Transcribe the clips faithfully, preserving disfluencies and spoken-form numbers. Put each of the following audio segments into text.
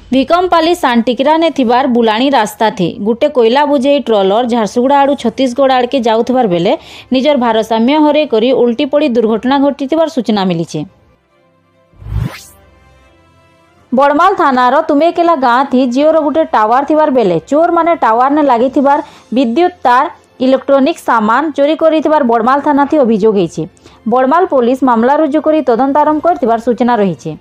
ଭିକମପାଲି ସାଣ୍ଟିକିରା ने थिबार बुलाणी रास्ता थी गुटे कोयला बुझे ट्रलर झारसुगुड़ा आड़ू छत्तीसगढ़ आड़के जाउथबार बेले निजर भारसाम्य हरे करी उल्टी पड़ी दुर्घटना घटिथिबार सूचना मिली। बड़माल थानार तुमेकेला गाँ थी जिओर गुटे टावर थिबार बेले चोर माने टावर ने लागि थिबार विद्युत तार इलेक्ट्रोनिक सामान चोरी करिथिबार बड़माल थाना थी अभियोग होईछि। बड़माल पुलिस मामला रुजु करी तदंत आरंभ करथिबार सूचना रही।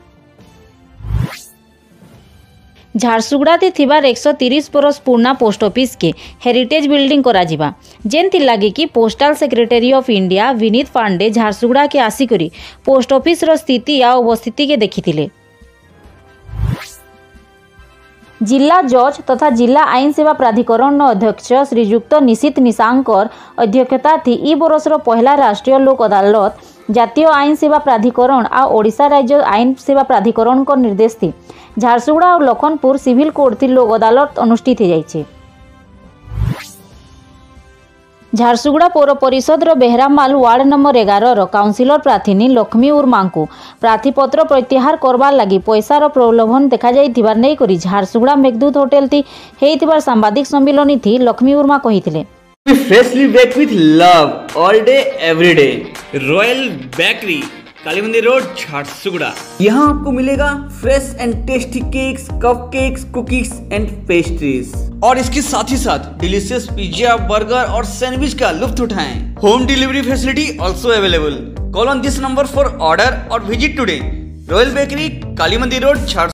झारसुगुड़ा थी थिबार एक सौ तीस बरस पुराना पोस्ट ऑफिस के हेरिटेज बिल्डिंग करा जिबा जेंति लागी कि postal secretary of India Vineet Pandey Jharsuguda के आसिकरी पोस्ट ऑफिस रो स्थिति या अवस्थिति के देखिथिले। जिला जज तथा जिला आईन सेवा प्राधिकरण अध्यक्ष श्रीयुक्त निशित निशांकर अध्यक्षता थी ई बरस पहला राष्ट्रीय लोक अदालत जातीय आईन सेवा प्राधिकरण आ ओडिशा राज्य आईन सेवा प्राधिकरण को निर्देश थी झारसुगुड़ा और लखनपुर सिविल कोर्ट थी लोक अदालत अनुष्ठित हो जाइए। झारसुगुड़ा पौर परिषद बेहरामाल वार्ड नंबर एगार काउंसिलर प्रार्थी लक्ष्मी उर्मा को प्रार्थीपत्र प्रत्याहार करबार लगी पैसार प्रलोभन देखा जाइथिबार नै करी झारसुगुड़ा मेघदूत होटेल थी हेइथिबार सांबादिक सम्मेलन थी लक्ष्मी उर्मा कहिथिले। Freshly bake with love all day every day royal bakery Kali Mandir road Jharsuguda. यहाँ आपको मिलेगा fresh and tasty cakes, cupcakes, cookies and pastries और इसके साथ ही साथ डिलीशियस पिज्जा, बर्गर और सैंडविच का लुत्फ उठाएं। Home delivery facility also available. Call on this number for order और visit today. Royal bakery Kali Mandir road Jharsuguda.